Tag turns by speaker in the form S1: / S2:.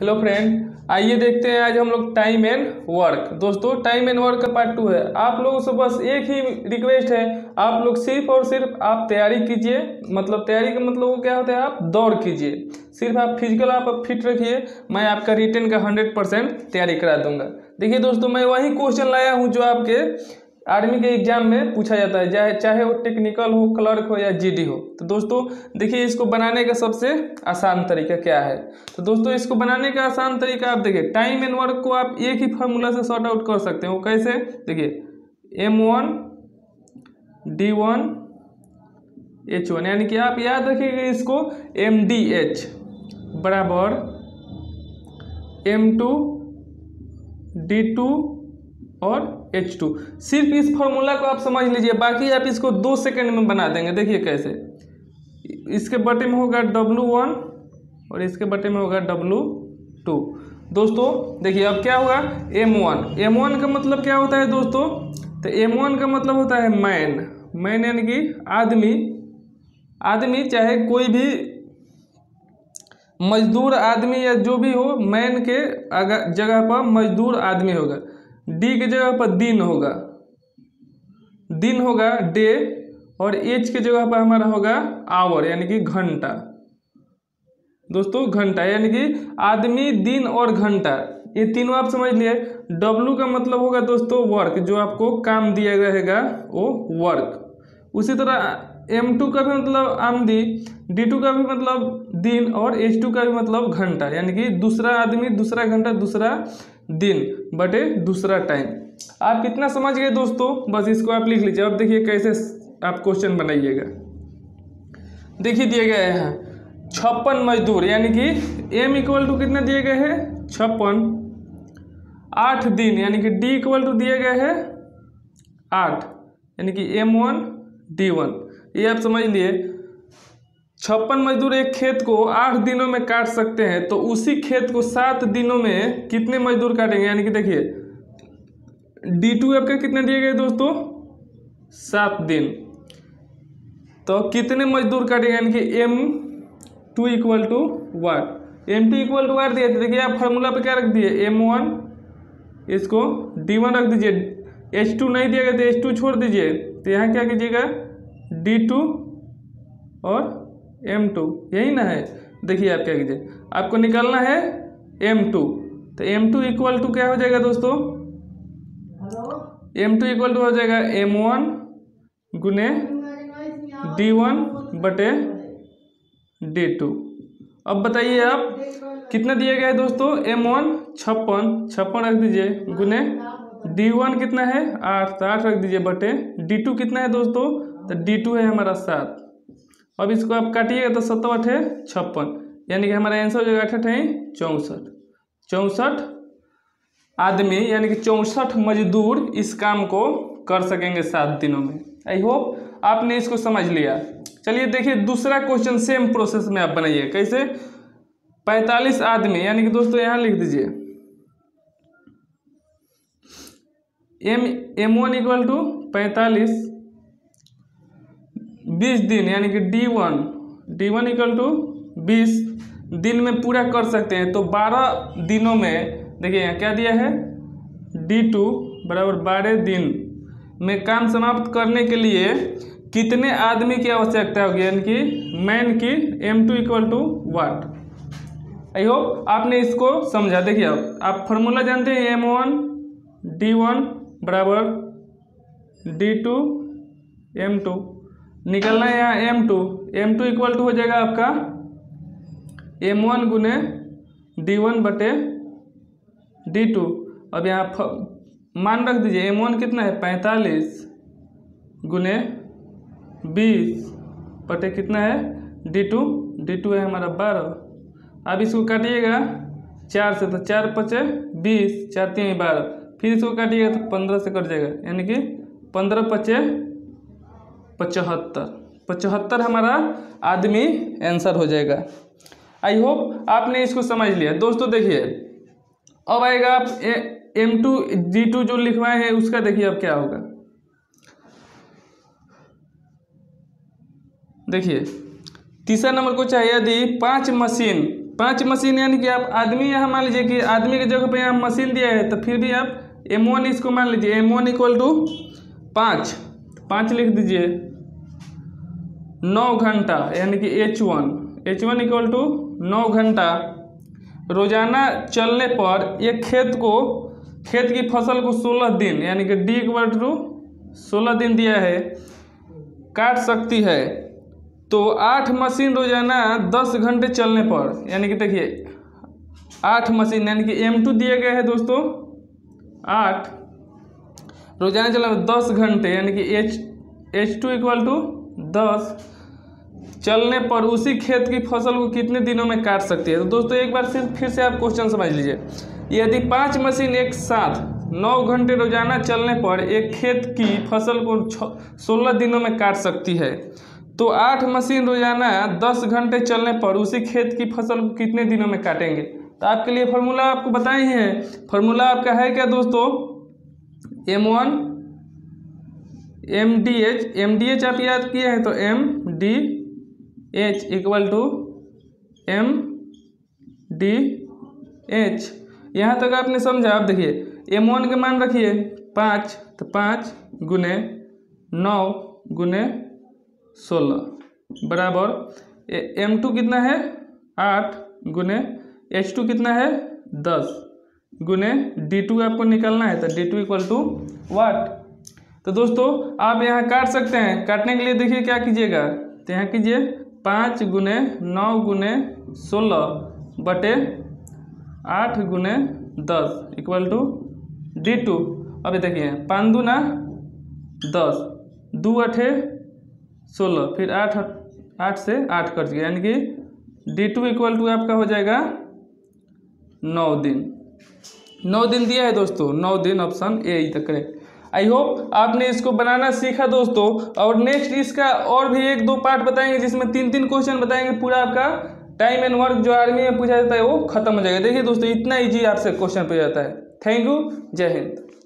S1: Hello friend, आइए देखते हैं आज हम लोग टाइम एंड वर्क। दोस्तों, टाइम एंड वर्क का पार्ट 2 है। आप लोगों से बस एक ही रिक्वेस्ट है, आप लोग सिर्फ और सिर्फ आप तैयारी कीजिए। मतलब तैयारी का मतलब वो क्या होता है, आप दौड़ कीजिए। सिर्फ आप फिजिकल आप फिट रखिए, मैं आपका रिटन का 100% तैयारी करा दूंगा। देखिए दोस्तों, मैं वही क्वेश्चन लाया हूँ जो आपके आर्मी के एग्जाम में पूछा जाता है, चाहे वो टेक्निकल हो, क्लर्क हो या जीडी हो। तो दोस्तों देखिए, इसको बनाने का सबसे आसान तरीका क्या है। तो दोस्तों, इसको बनाने का आसान तरीका आप देखिए, टाइम एंड वर्क को आप एक ही फार्मूला से सॉर्ट आउट कर सकते हैं। वो कैसे, देखिए M1 D1 H1, यानी कि आप याद रखिएगा इसको, MDH बराबर M2 D2 और H2। सिर्फ इस फॉर्मूला को आप समझ लीजिए, बाकी आप इसको 2 सेकंड में बना देंगे। देखिए कैसे, इसके बटे में होगा W1 और इसके बटे में होगा W2। दोस्तों देखिए अब क्या होगा, M1 का मतलब क्या होता है दोस्तों, तो M1 का मतलब होता है मैन यानी कि आदमी चाहे कोई भी मजदूर आदमी या जो भी हो, मैन के जगह पर मजदूर आदमी होगा। डी की जगह पर दिन होगा डे, और एच की जगह पर हमारा होगा आवर यानी कि घंटा। दोस्तों घंटा यानी कि आदमी, दिन और घंटा, ये तीनों आप समझ लिए। डब्लू का मतलब होगा दोस्तों वर्क, जो आपको काम दिया रहेगा वो वर्क। उसी तरह M2 का भी मतलब आमदी, D2 का भी मतलब दिन, और H2 का भी मतलब घंटा, यानी कि दूसरा आदमी, दूसरा घंटा, दूसरा दिन बटे दूसरा टाइम। आप कितना समझ गए दोस्तों, बस इसको आप लिख लीजिए। अब देखिए कैसे आप क्वेश्चन बनाइएगा। देखिए दिए गए हैं 56 मजदूर, यानी कि M इक्वल टू कितना दिए गए हैं 56, 8 दिन यानी कि D इक्वल टू दिए गए हैं 8, यानी कि M1 D1। ये आप समझ लिए, 56 मजदूर एक खेत को 8 दिनों में काट सकते हैं, तो उसी खेत को 7 दिनों में कितने मजदूर काटेंगे। यानी कि देखिए D2 आपका कितने दिए गए दोस्तों 7 दिन, तो कितने मजदूर काटेंगे, यानी कि M2 equal to what, M2 equal to what दिया। देखिए आप फार्मूला पे क्या रख दिए, M1 इसको D1 रख दीजिए, H2 नहीं दिया गया तो H2 छोड़ दीजिए, तो यहाँ क्या कीजिएगा D2 और M2, यही ना है। देखिए आप क्या कीजिए, आपको निकालना है M2, तो M2 इक्वल टू क्या हो जाएगा दोस्तों, M2 इक्वल टू हो जाएगा M1 गुने D1 बटे D2। अब बताइए आप कितना दिया गया है दोस्तों, M1 56 रख दीजिए, गुने D1 कितना है 8, तो 8 रख दीजिए, बटे D2 कितना है दोस्तों, तो D2 है हमारा 7। अब इसको आप काटिएगा तो 7 8 56, यानी कि हमारा आंसर हो जाएगा 8 64 आदमी, यानी कि 64 मजदूर इस काम को कर सकेंगे 7 दिनों में। आई होप आपने इसको समझ लिया। चलिए देखिए दूसरा क्वेश्चन सेम प्रोसेस में आप बनाइए। कैसे, 45 आदमी, यानी कि दोस्तों यहाँ लिख दीजिए M1 इक्वल टू 45, 20 दिन यानी कि D1 इक्वल टू 20 दिन में पूरा कर सकते हैं, तो 12 दिनों में, देखिए यहाँ क्या दिया है D2 बराबर 12 दिन में काम समाप्त करने के लिए कितने आदमी की आवश्यकता होगी, यानी कि मैन की M2 equal to what. I hope आपने इसको समझा। देखिए अब आप फॉर्मूला जानते हैं, M1 D1 बराबर D2 M2, निकलना है यहाँ M2 इक्वल टू हो जाएगा आपका M1 गुने D1 बटे D2। अब यहाँ मान रख दीजिए, M1 कितना है 45 गुने 20 बटे कितना है D2 है हमारा 12। अब इसको काटिएगा 4 से, तो 4 5 20, 4 3 12, फिर इसको काटिएगा तो 15 से कट जाएगा, यानी कि 15 5 75 हमारा आदमी आंसर हो जाएगा। आई होप आपने इसको समझ लिया। दोस्तों देखिए अब आएगा आप M2 D2 जो लिखवाए हैं उसका, देखिए अब क्या होगा। देखिए तीसरा नंबर को चाहिए, यदि 5 मशीन 5 मशीन यानी कि आप आदमी यहाँ मान लीजिए कि आदमी की जगह पे यहाँ मशीन दिया है, तो फिर भी आप M1 इसको मान लीजिए M1 इक्वल टू 5 लिख दीजिए। 9 घंटा यानी कि H1 इक्वल टू 9 घंटा रोजाना चलने पर एक खेत की फसल को 16 दिन यानी कि D इक्वल टू 16 दिन दिया है काट सकती है। तो 8 मशीन रोजाना 10 घंटे चलने पर यानी कि देखिए 8 मशीन यानी कि M2 दिया गया है दोस्तों 8 रोजाना चलने पर 10 घंटे यानी कि H2 इक्वल टू 10 चलने पर उसी खेत की फसल को कितने दिनों में काट सकती है। तो दोस्तों एक बार फिर से आप क्वेश्चन समझ लीजिए। यदि 5 मशीन एक साथ 9 घंटे रोजाना चलने पर एक खेत की फसल को 16 दिनों में काट सकती है, तो 8 मशीन रोजाना 10 घंटे चलने पर उसी खेत की फसल को कितने दिनों में काटेंगे। तो आपके लिए फार्मूला आपको बताए ही हैं। फार्मूला आपका है क्या दोस्तों, M1 MDH आप याद किए हैं, तो MDH इक्वल टू MDH। यहाँ तक आपने समझा। आप देखिए M1 के मान रखिए 5, तो 5 गुने 9 गुने 16 बराबर M2 कितना है 8 गुने H2 कितना है 10 गुने D2 आपको निकालना है, तो D2 इक्वल टू वाट। तो दोस्तों आप यहाँ काट सकते हैं। काटने के लिए देखिए क्या कीजिएगा, तो यहाँ कीजिए 5 गुने 9 गुने 16 बटे 8 गुने 10 इक्वल टू D2। अभी देखिए 5 दूना 10 2 8 16 फिर 8 से 8 कट गया यानी कि D2 इक्वल टू आपका हो जाएगा 9 दिन। 9 दिन दिया है दोस्तों, 9 दिन ऑप्शन ए तक करेक्ट। आई होप आपने इसको बनाना सीखा दोस्तों। और नेक्स्ट इसका और भी 1-2 पार्ट बताएंगे जिसमें 3-3 क्वेश्चन बताएंगे। पूरा आपका टाइम एंड वर्क जो आर्मी में पूछा जाता है वो खत्म हो जाएगा। देखिए दोस्तों इतना ईजी आपसे क्वेश्चन पूछा जाता है। थैंक यू, जय हिंद।